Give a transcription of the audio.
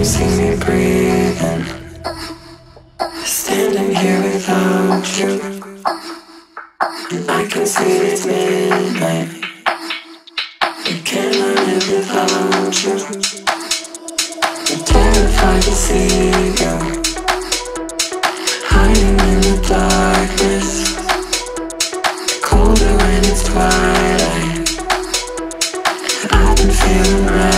see me breathing, standing here without you. I can see it's midnight. You cannot live without you. I'm terrified to see you, hiding in the darkness. Colder when it's twilight. I've been feeling right.